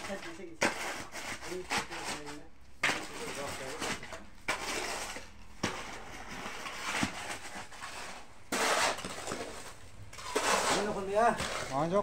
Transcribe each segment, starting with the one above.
Masuk.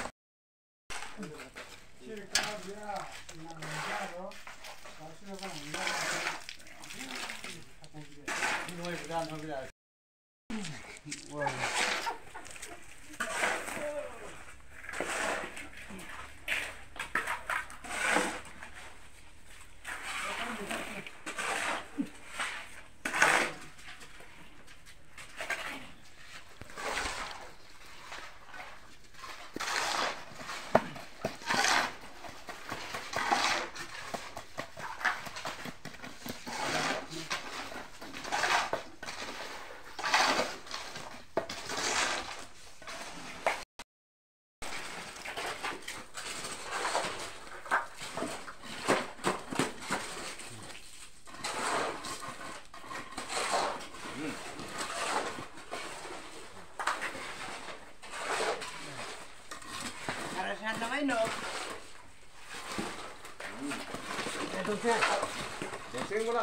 동생 거라.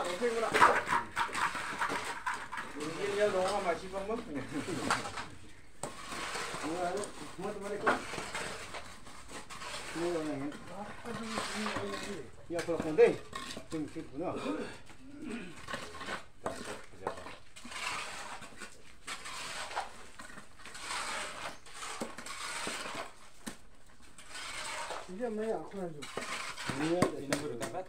이게 너가 맛이 밥 먹네. 야, 그렇군데. 좀 싫구나. 이게 뭐야? 그래 좀. Ini baru dapat.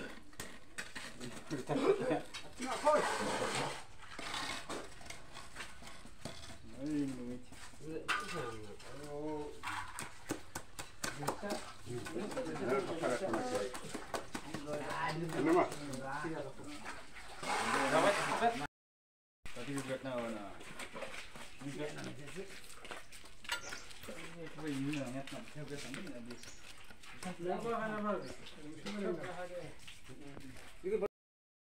Tadi juga na. Juga na. Ini ngat nak. Juga sambil habis.